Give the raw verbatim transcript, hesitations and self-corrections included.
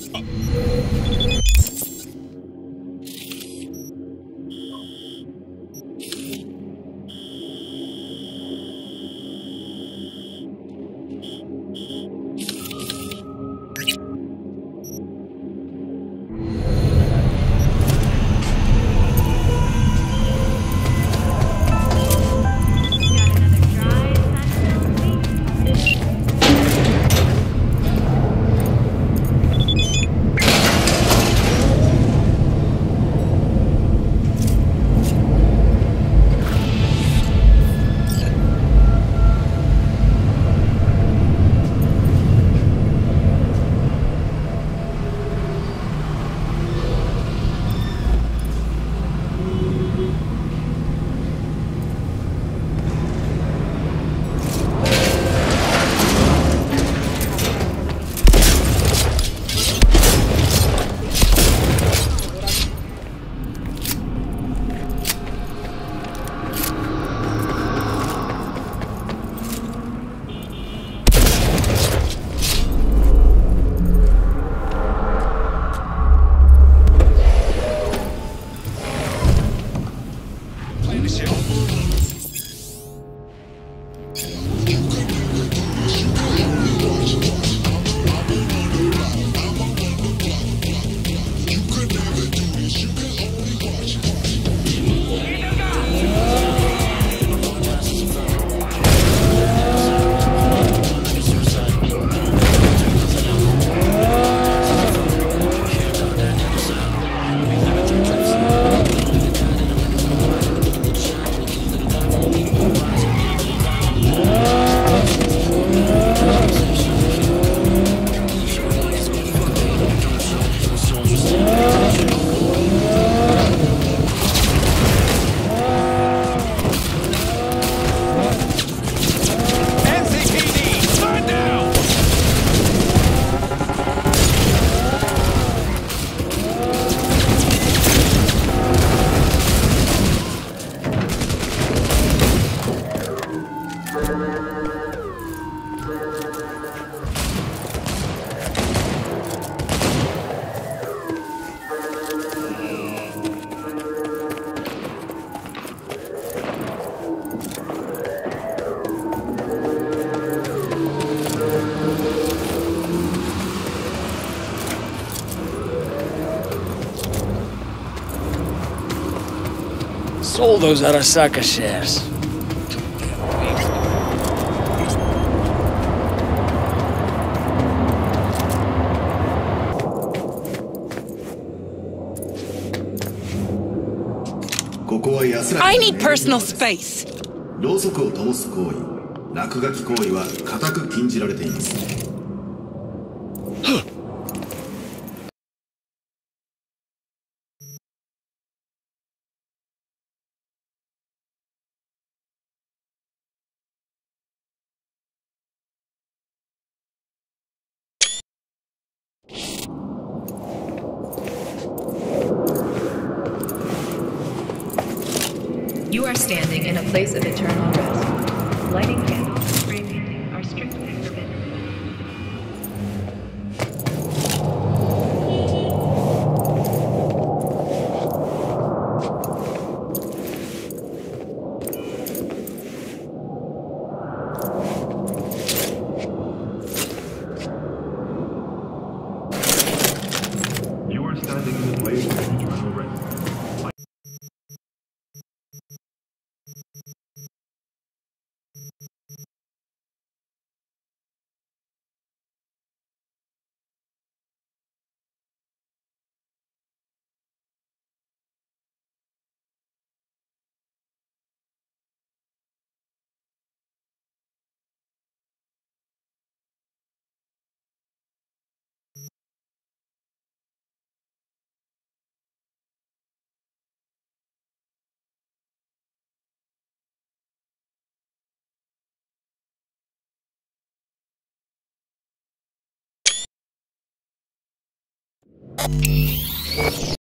Sold those Arasaka shares. I need personal space. ろうそくを灯す行為、落書き行為は固く禁じられています。 You are standing in a place of eternal rest. Lighting candles and spray painting are strictly forbidden. You are standing in a place of eternal rest.